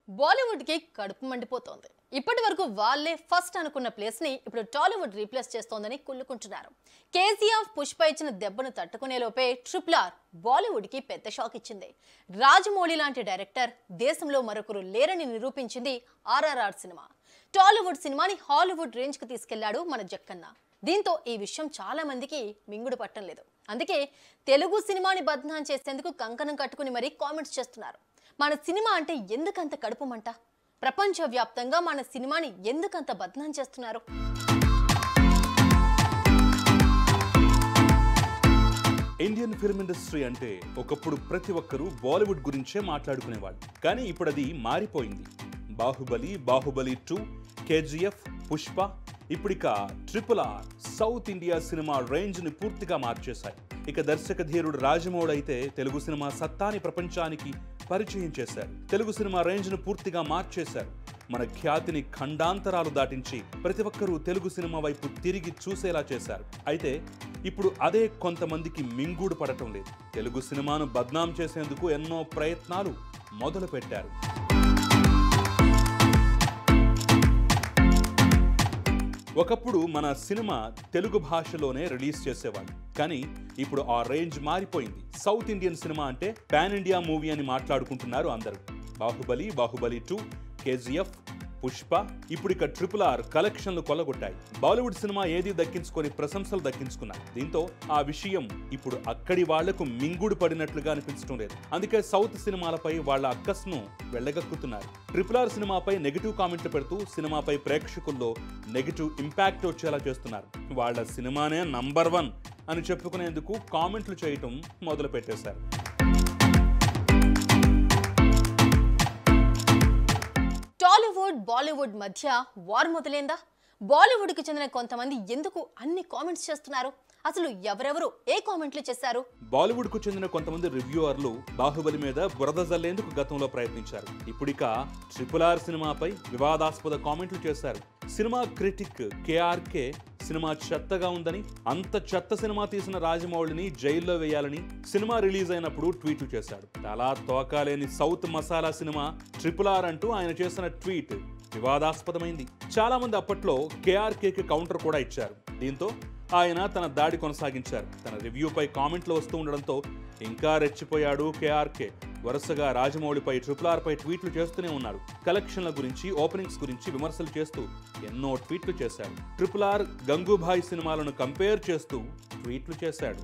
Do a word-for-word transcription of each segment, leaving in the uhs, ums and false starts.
బాలీవుడ్ కి కడుపు మండిపోతోంది. ఇప్పటి వరకు వాళ్ళే ఫస్ట్ అనుకున్న ప్లేస్ ని ఇప్పుడు టాలీవుడ్ రీప్లేస్ చేస్తోందని కుళ్ళుకుంటున్నారు. కేజీఎఫ్ పుష్ప ఇచ్చిన దెబ్బను తట్టుకునే లోపే ట్రిపుల్ ఆర్ బాలీవుడ్ కి పెద్ద షాక్ ఇచ్చింది. రాజమౌళి లాంటి డైరెక్టర్ దేశంలో మరొకరు లేరని నిరూపించింది ఆర్ఆర్ఆర్ సినిమా. టాలీవుడ్ సినిమాని హాలీవుడ్ రేంజ్ కి తీసుకెళ్లాడు మన జక్కన్న. దీంతో ఈ విషయం చాలా మందికి మింగుడు పట్టం లేదు. అందుకే తెలుగు సినిమాని బద్నాం చేసేందుకు కంకణం కట్టుకుని మరీ కామెంట్స్ చేస్తున్నారు. మన సినిమా అంటే ఎందుకంత కడుపుమంట? ప్రపంచవ్యాప్తంగా మన సినిమాని ఎందుకంత బద్నాం చేస్తున్నారు? ఇండియన్ ఫిల్మ్ ఇండస్ట్రీ అంటే ఒకప్పుడు ప్రతి ఒక్కరూ బాలీవుడ్ గురించే మాట్లాడుకునేవాళ్ళు. కానీ ఇప్పుడు అది మారిపోయింది. బాహుబలి, బాహుబలి టూ, కేజీఎఫ్, పుష్ప, ఇప్పుడిక triple R South India cinema range ని పూర్తిగా మార్చేశాయి. ఇక దర్శక ధీరుడు రాజమౌళి అయితే తెలుగు సినిమా సత్తాని ప్రపంచానికి పరిచయం చేశారు. తెలుగు సినిమా రేంజ్ ను పూర్తిగా మార్చేశారు. మన ఖ్యాతిని ఖండాంతరాలు దాటించి ప్రతి ఒక్కరూ తెలుగు సినిమా వైపు తిరిగి చూసేలా చేశారు. అయితే ఇప్పుడు అదే కొంతమందికి మింగుడు పడటం లేదు. తెలుగు సినిమాను బద్నాం చేసేందుకు ఎన్నో ప్రయత్నాలు మొదలు పెట్టారు. ఒకప్పుడు మన సినిమా తెలుగు భాషలోనే రిలీజ్ చేసేవాళ్ళు. కానీ ఇప్పుడు ఆ రేంజ్ మారిపోయింది. సౌత్ ఇండియన్ సినిమా అంటే పాన్ ఇండియా మూవీ అని మాట్లాడుకుంటున్నారు అందరూ. బాహుబలి, బాహుబలి టూ, కేజీఎఫ్, పుష్ప, ఇప్పుడు ఇక ట్రిపుల్ ఆర్ కలెక్షన్లు కొల్లగొట్టాయి. బాలీవుడ్ సినిమా ఏది దక్కించుకొని ప్రశంసలు దక్కించుకున్నాయి. దీంతో ఆ విషయం ఇప్పుడు అక్కడి వాళ్లకు మింగుడు పడినట్లుగా అనిపించడం లేదు. అందుకే సౌత్ సినిమాలపై వాళ్ళ అక్కస్ను వెళ్ళగక్కుతున్నారు. ట్రిపుల్ ఆర్ సినిమాపై నెగిటివ్ కామెంట్లు పెడుతూ సినిమాపై ప్రేక్షకుల్లో నెగిటివ్ ఇంపాక్ట్ వచ్చేలా చేస్తున్నారు. వాళ్ళ సినిమానే నంబర్ వన్ అని చెప్పుకునేందుకు కామెంట్లు చేయటం మొదలు పెట్టేశారు. టాలీవుడ్ బాలీవుడ్ మధ్య వార్ మొదలైందా? బాలీవుడ్ కి చెందిన కొంతమంది ఎందుకు అన్ని కామెంట్స్ చేస్తున్నారు? అసలు ఎవరెవరు ఏ కామెంట్లు చేశారు? బాలీవుడ్ కు చెందిన కొంతమంది రివ్యూవర్లు బాహుబలి మీద బురద జల్లేందుకు గతంలో ప్రయత్నించారు. ఇప్పుడిక ట్రిపుల్ ఆర్ సినిమాపై వివాదాస్పద కామెంట్లు చేశారు. సినిమా క్రిటిక్ కేఆర్కే సినిమా చెత్తగా ఉందని, అంత చెత్త సినిమా తీసిన రాజమౌళిని జైల్లో వేయాలని సినిమా రిలీజ్ అయినప్పుడు ట్వీట్లు చేశాడు. చాలా తోకాలేని south masala cinema triple R అంటూ ఆయన చేసిన ట్వీట్ వివాదాస్పదమైంది. చాలా మంది అప్పట్లో కేఆర్కేకి కౌంటర్ కూడా ఇచ్చారు. దీంతో ఆయన తన దాడి కొనసాగించారు. తన రివ్యూపై కామెంట్లు వస్తూ ఉండడంతో ఇంకా రెచ్చిపోయాడు కేఆర్కే. వరుసగా రాజమౌళిపై ట్రిపుల్ ఆర్ పై ట్వీట్లు చేస్తూనే ఉన్నారు. కలెక్షన్ల గురించి, ఓపెనింగ్స్ గురించి విమర్శలు చేస్తూ ఎన్నో ట్వీట్లు చేశాడు. ట్రిపుల్ ఆర్, గంగూభాయ్ సినిమాలను కంపేర్ చేస్తూ ట్వీట్లు చేశాడు.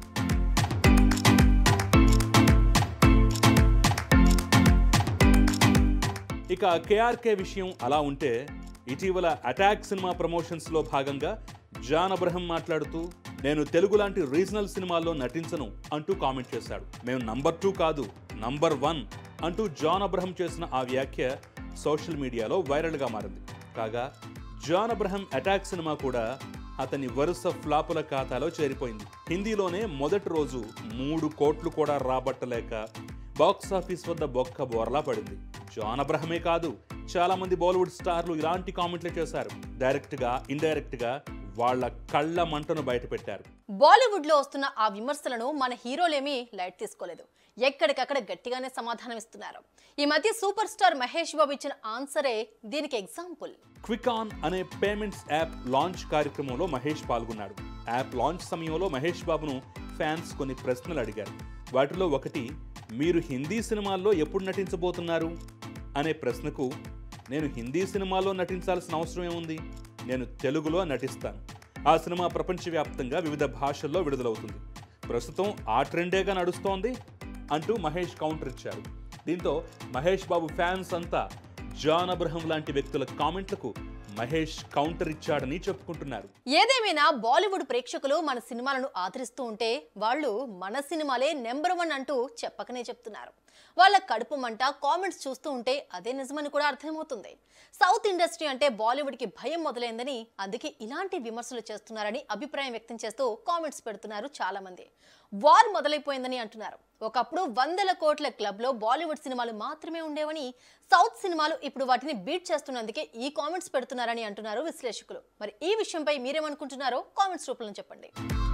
ఇక కేఆర్కే విషయం అలా ఉంటే, ఇటీవల అటాక్ సినిమా ప్రమోషన్స్ లో భాగంగా జాన్ అబ్రహం మాట్లాడుతూ నేను తెలుగు లాంటి రీజనల్ సినిమాల్లో నటించను అంటూ కామెంట్ చేశాడు. మేము నంబర్ టూ కాదు నంబర్ వన్ అంటూ జాన్ అబ్రహం చేసిన ఆ వ్యాఖ్య సోషల్ మీడియాలో వైరల్గా మారింది. కాగా జాన్ అబ్రహం అటాక్ సినిమా కూడా అతని వరుస ఫ్లాపుల ఖాతాలో చేరిపోయింది. హిందీలోనే మొదటి రోజు మూడు కోట్లు కూడా రాబట్టలేక బాక్సాఫీస్ వద్ద బొక్క బోర్లా పడింది. జాన్ అబ్రహమే కాదు, చాలా మంది బాలీవుడ్ స్టార్లు ఇలాంటి కామెంట్లు చేశారు. డైరెక్ట్ గా, ఇండైరెక్ట్ గా వాళ్ళ కళ్ళ మంటను బయటపెట్టారు. బాలీవుడ్ లో వస్తున్న ఆ విమర్శలను మన హీరోలేమీ లైట్ తీసుకోలేదు. ఎక్కడికక్కడ గట్టిగానే సమాధానం ఇస్తున్నారు. ఈ మధ్య సూపర్ స్టార్ మహేష్ బాబు ఇచ్చిన ఆన్సరే దీనికి ఎగ్జాంపుల్. క్విక్ ఆన్ అనే పేమెంట్స్ యాప్ లాంచ్ కార్యక్రమంలో మహేష్ పాల్గొన్నాడు. యాప్ లాంచ్ సమయంలో మహేష్ బాబును ఫ్యాన్స్ కొన్ని ప్రశ్నలు అడిగారు. వాటిలో ఒకటి, మీరు హిందీ సినిమాల్లో ఎప్పుడు నటించబోతున్నారు అనే ప్రశ్నకు, నేను హిందీ సినిమాలో నటించాల్సిన అవసరం ఏముంది, నేను తెలుగులో నటిస్తాను. ఆ సినిమా ప్రపంచవ్యాప్తంగా వివిధ భాషల్లో విడుదలవుతుంది. ప్రస్తుతం ఆ ట్రెండేగా నడుస్తోంది అంటూ మహేష్ కౌంటర్ ఇచ్చారు. దీంతో మహేష్ బాబు ఫ్యాన్స్ అంతా జాన్ అబ్రహం లాంటి వ్యక్తుల కామెంట్లకు మహేష్ కౌంటర్ ఇచ్చాడని చెప్పుకుంటున్నారు. ఏదేమైనా బాలీవుడ్ ప్రేక్షకులు మన సినిమాలను ఆదరిస్తూ ఉంటే వాళ్ళు మన సినిమాలే నెంబర్ వన్ అంటూ చెప్పకనే చెప్తున్నారు. వాళ్ళ కడుపు మంట కామెంట్స్ చూస్తూ ఉంటే అదే నిజమని కూడా అర్థమవుతుంది. సౌత్ ఇండస్ట్రీ అంటే బాలీవుడ్ కి భయం మొదలైందని, అందుకే ఇలాంటి విమర్శలు చేస్తున్నారని అభిప్రాయం వ్యక్తం చేస్తూ కామెంట్స్ పెడుతున్నారు చాలా మంది. వార్ మొదలైపోయిందని అంటున్నారు. ఒకప్పుడు వందల కోట్ల క్లబ్ లో బాలీవుడ్ సినిమాలు మాత్రమే ఉండేవని, సౌత్ సినిమాలు ఇప్పుడు వాటిని బీట్ చేస్తున్నందుకే ఈ కామెంట్స్ పెడుతున్నారని అంటున్నారు విశ్లేషకులు. మరి ఈ విషయంపై మీరేమనుకుంటున్నారో కామెంట్స్ రూపంలో చెప్పండి.